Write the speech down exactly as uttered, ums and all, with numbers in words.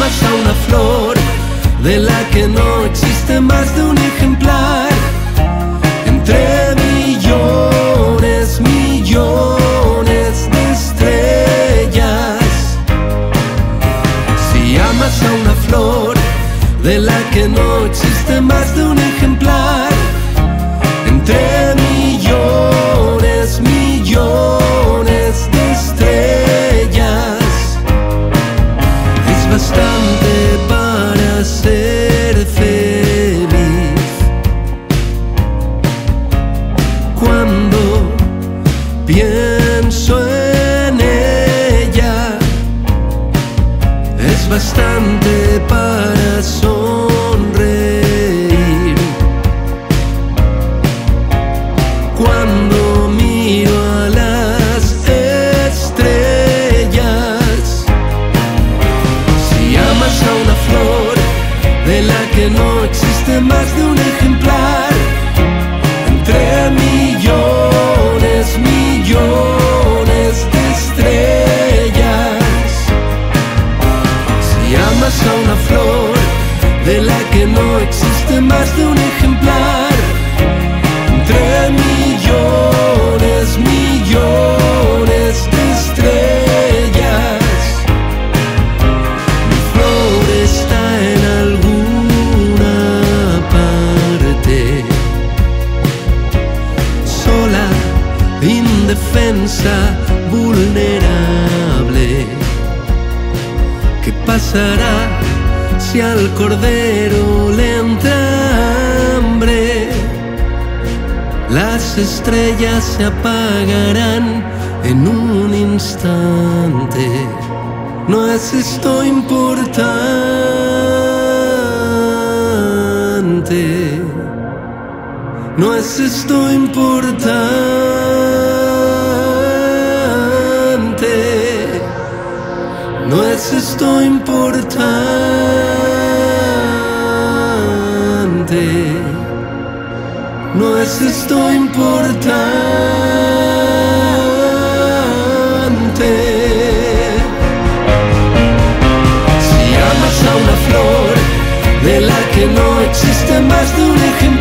amas a una flor de la que no existe más de un ejemplar, entre millones, millones de estrellas. Si amas a una flor de la que no existe más de un ejemplar, entre millones, millones de estrellas, es bastante para ser feliz. Cuando pienso en ella, es bastante para sonreír. Cuando miro a las estrellas, si amas a una flor de la que no existe más de un ejemplar, entre millones, millones de estrellas. Si amas a una flor de la que no existe más de un ejemplar, entre millones, millones de estrellas, mi flor está en alguna parte, sola, indefensa, vulnerable. ¿Qué pasará si al cordero le entra hambre? Las estrellas se apagarán en un instante. No es esto importante. No es esto importante. No es esto importante. No es esto importante. Si amas a una flor de la que no existe más de un ejemplar,